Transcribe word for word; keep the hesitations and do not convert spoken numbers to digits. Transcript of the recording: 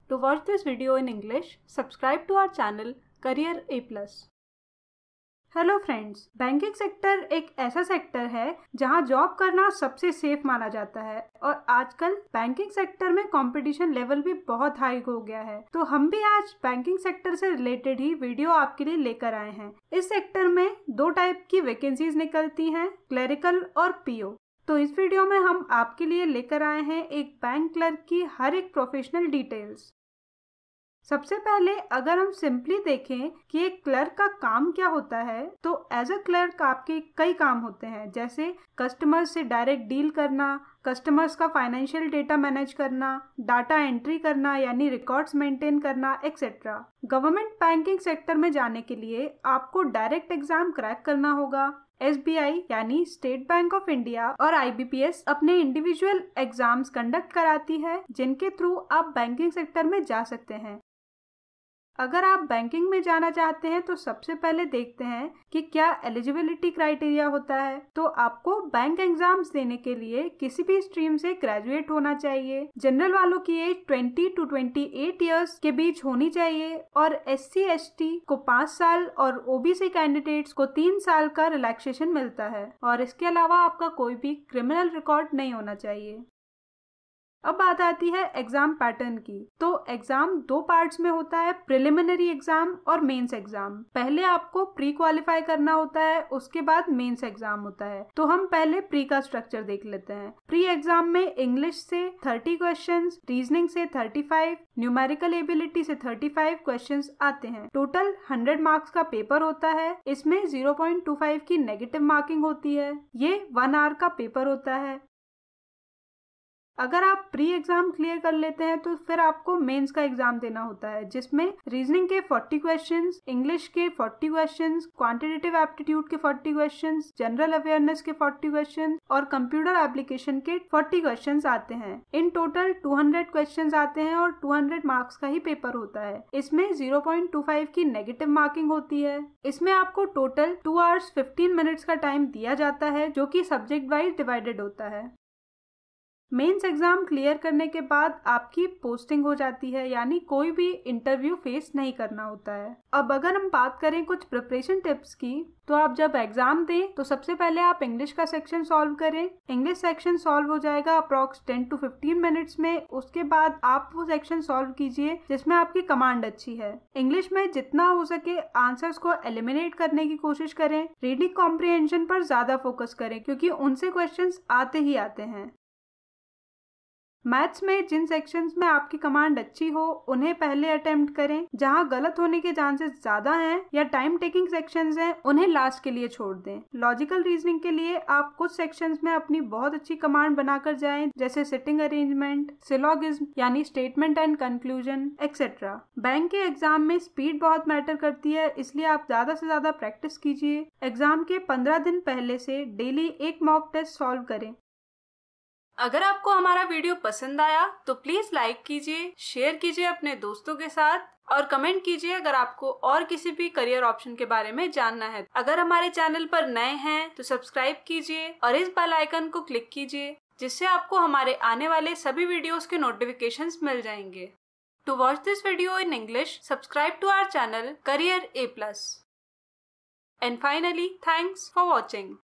To watch this video in English, subscribe to our channel Career A plus. Hello friends, banking sector एक ऐसा sector है जहां job करना सबसे safe माना जाता है और आजकल बैंकिंग सेक्टर में कंपटीशन लेवल भी बहुत हाई हो गया है। तो हम भी आज बैंकिंग सेक्टर से रिलेटेड ही वीडियो आपके लिए लेकर आए हैं। इस सेक्टर में दो टाइप की वैकेंसीज निकलती हैं, क्लरिकल और पीओ। तो इस वीडियो में हम आपके लिए लेकर आए हैं एक बैंक क्लर्क की हर एक प्रोफेशनल डिटेल्स। सबसे पहले अगर हम सिंपली देखें कि एक क्लर्क का काम क्या होता है, तो एज अ क्लर्क आपके कई काम होते हैं, जैसे कस्टमर्स से डायरेक्ट डील करना, कस्टमर्स का फाइनेंशियल डेटा मैनेज करना, डाटा एंट्री करना यानी रिकॉर्ड्स मेंटेन करना एक्सेट्रा। गवर्नमेंट बैंकिंग सेक्टर में जाने के लिए आपको डायरेक्ट एग्जाम क्रैक करना होगा। एस बी आई यानी स्टेट बैंक ऑफ इंडिया और आई बी पी एस अपने इंडिविजुअल एग्जाम्स कंडक्ट कराती है, जिनके थ्रू आप बैंकिंग सेक्टर में जा सकते हैं। अगर आप बैंकिंग में जाना चाहते हैं तो सबसे पहले देखते हैं कि क्या एलिजिबिलिटी क्राइटेरिया होता है। तो आपको बैंक एग्जाम्स देने के लिए किसी भी स्ट्रीम से ग्रेजुएट होना चाहिए। जनरल वालों की एज बीस टू अट्ठाईस इयर्स के बीच होनी चाहिए और एस सी एस टी को पाँच साल और ओ बी सी कैंडिडेट्स को तीन साल का रिलैक्सेशन मिलता है और इसके अलावा आपका कोई भी क्रिमिनल रिकॉर्ड नहीं होना चाहिए। अब बात आती है एग्जाम पैटर्न की। तो एग्जाम दो पार्ट्स में होता है, प्रिलिमिनरी एग्जाम और मेंस एग्जाम। पहले आपको प्री क्वालिफाई करना होता है, उसके बाद मेंस एग्जाम होता है। तो हम पहले प्री का स्ट्रक्चर देख लेते हैं। प्री एग्जाम में इंग्लिश से तीस क्वेश्चंस, रीजनिंग से पैंतीस, न्यूमेरिकल एबिलिटी से पैंतीस क्वेश्चंस आते हैं। टोटल सौ मार्क्स का पेपर होता है। इसमें ज़ीरो पॉइंट टू फाइव की नेगेटिव मार्किंग होती है। ये वन आवर का पेपर होता है। अगर आप प्री एग्जाम क्लियर कर लेते हैं तो फिर आपको मेंस का एग्जाम देना होता है, जिसमें रीजनिंग के चालीस क्वेश्चंस, इंग्लिश के चालीस क्वेश्चंस, क्वांटिटेटिव एप्टीट्यूड के चालीस क्वेश्चंस, जनरल अवेयरनेस के चालीस क्वेश्चंस और कंप्यूटर एप्लीकेशन के चालीस क्वेश्चंस आते हैं। इन टोटल दो सौ क्वेश्चंस आते हैं और दो सौ मार्क्स का ही पेपर होता है। इसमें ज़ीरो पॉइंट टू फाइव की नेगेटिव मार्किंग होती है। इसमें आपको total two hours fifteen minutes का टाइम दिया जाता है, जो कि सब्जेक्ट वाइज डिवाइडेड होता है। मेंस एग्जाम क्लियर करने के बाद आपकी पोस्टिंग हो जाती है, यानी कोई भी इंटरव्यू फेस नहीं करना होता है। अब अगर हम बात करें कुछ प्रिपरेशन टिप्स की, तो आप जब एग्जाम दें तो सबसे पहले आप इंग्लिश का सेक्शन सॉल्व करें। इंग्लिश सेक्शन सॉल्व हो जाएगा approx ten to fifteen minutes में। उसके बाद आप वो सेक्शन सॉल्व कीजिए जिसमें आपकी कमांड अच्छी है। इंग्लिश में जितना हो सके आंसर्स को एलिमिनेट करने की कोशिश करें। रीडिंग कॉम्प्रिहेंशन पर ज्यादा फोकस करें, क्योंकि उनसे क्वेश्चंस आते ही आते हैं। मैथ्स में जिन सेक्शंस में आपकी कमांड अच्छी हो उन्हें पहले अटेम्प्ट करें। जहां गलत होने के चांसेस ज्यादा हैं या टाइम टेकिंग सेक्शंस हैं, उन्हें लास्ट के लिए छोड़ दें। लॉजिकल रीजनिंग के लिए आप कुछ सेक्शंस में अपनी बहुत अच्छी कमांड बनाकर जाएं, जैसे सिटिंग अरेंजमेंट, सिलोगिज्म यानी statement and conclusion etcetera. Bank के एग्जाम में स्पीड बहुत मैटर करती है, इसलिए आप ज्यादा से ज्यादा प्रैक्टिस कीजिए। एग्जाम के पंद्रह दिन पहले से डेली एक मॉक टेस्ट सॉल्व करें। अगर आपको हमारा वीडियो पसंद आया तो प्लीज लाइक कीजिए, शेयर कीजिए अपने दोस्तों के साथ और कमेंट कीजिए अगर आपको और किसी भी करियर ऑप्शन के बारे में जानना है। अगर हमारे चैनल पर नए हैं तो सब्सक्राइब कीजिए और इस बेल आइकन को क्लिक कीजिए, जिससे आपको हमारे आने वाले सभी वीडियोस के नोटिफिकेशंस मिल जाएंगे। To watch this video in English, subscribe to our channel career A plus. And finally, thanks for watching.